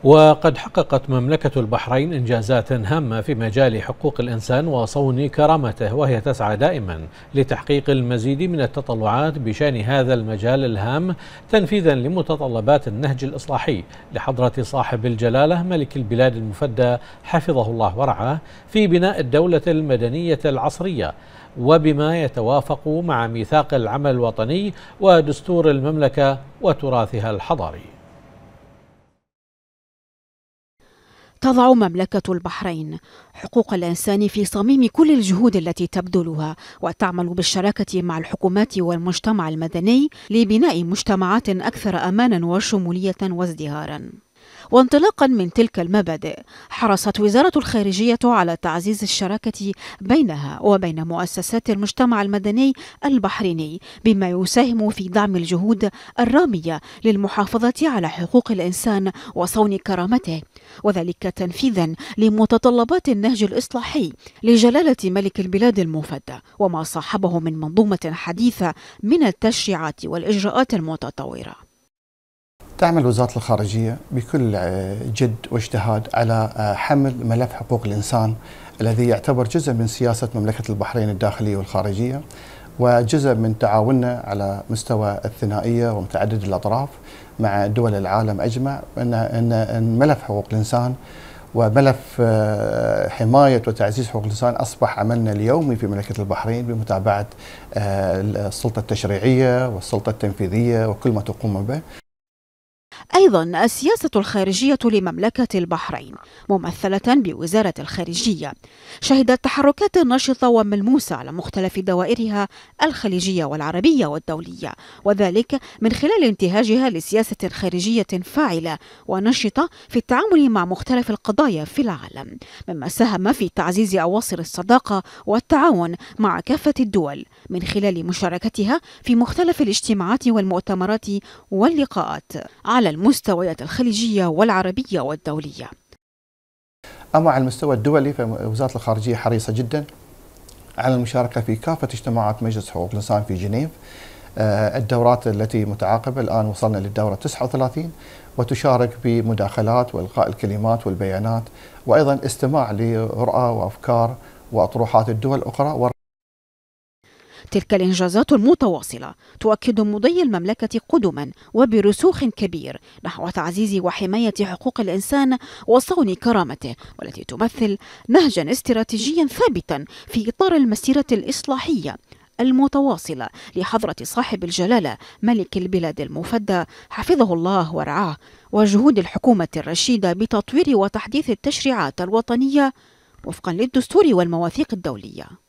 وقد حققت مملكة البحرين إنجازات هامة في مجال حقوق الإنسان وصون كرامته، وهي تسعى دائما لتحقيق المزيد من التطلعات بشأن هذا المجال الهام تنفيذا لمتطلبات النهج الإصلاحي لحضرة صاحب الجلالة ملك البلاد المفدى حفظه الله ورعاه في بناء الدولة المدنية العصرية، وبما يتوافق مع ميثاق العمل الوطني ودستور المملكة وتراثها الحضاري. تضع مملكة البحرين حقوق الإنسان في صميم كل الجهود التي تبذلها، وتعمل بالشراكة مع الحكومات والمجتمع المدني لبناء مجتمعات أكثر أمانا وشمولية وازدهارا. وانطلاقا من تلك المبادئ، حرصت وزارة الخارجية على تعزيز الشراكة بينها وبين مؤسسات المجتمع المدني البحريني، بما يساهم في دعم الجهود الرامية للمحافظة على حقوق الإنسان وصون كرامته، وذلك تنفيذا لمتطلبات النهج الإصلاحي لجلالة ملك البلاد المفدى وما صاحبه من منظومة حديثة من التشريعات والإجراءات المتطورة. تعمل وزارة الخارجية بكل جد واجتهاد على حمل ملف حقوق الإنسان الذي يعتبر جزء من سياسة مملكة البحرين الداخلية والخارجية، وجزء من تعاوننا على مستوى الثنائية ومتعدد الأطراف مع دول العالم أجمع، أن ملف حقوق الإنسان وملف حماية وتعزيز حقوق الإنسان أصبح عملنا اليومي في مملكة البحرين بمتابعة السلطة التشريعية والسلطة التنفيذية وكل ما تقوم به. أيضا السياسة الخارجية لمملكة البحرين ممثلة بوزارة الخارجية شهدت تحركات نشطة وملموسة على مختلف دوائرها الخليجية والعربية والدولية، وذلك من خلال انتهاجها لسياسة خارجية فاعلة ونشطة في التعامل مع مختلف القضايا في العالم، مما ساهم في تعزيز أواصر الصداقة والتعاون مع كافة الدول من خلال مشاركتها في مختلف الاجتماعات والمؤتمرات واللقاءات على المستويات الخليجية والعربية والدولية. أما على المستوى الدولي فوزارة الخارجية حريصة جدا على المشاركة في كافة اجتماعات مجلس حقوق الإنسان في جنيف. الدورات التي متعاقبة الآن وصلنا للدورة 39، وتشارك بمداخلات وإلقاء الكلمات والبيانات، وأيضا استماع لرؤى وأفكار وأطروحات الدول الأخرى. تلك الإنجازات المتواصلة تؤكد مضي المملكة قدما وبرسوخ كبير نحو تعزيز وحماية حقوق الإنسان وصون كرامته، والتي تمثل نهجا استراتيجيا ثابتا في إطار المسيرة الإصلاحية المتواصلة لحضرة صاحب الجلالة ملك البلاد المفدى حفظه الله ورعاه، وجهود الحكومة الرشيدة بتطوير وتحديث التشريعات الوطنية وفقا للدستور والمواثيق الدولية.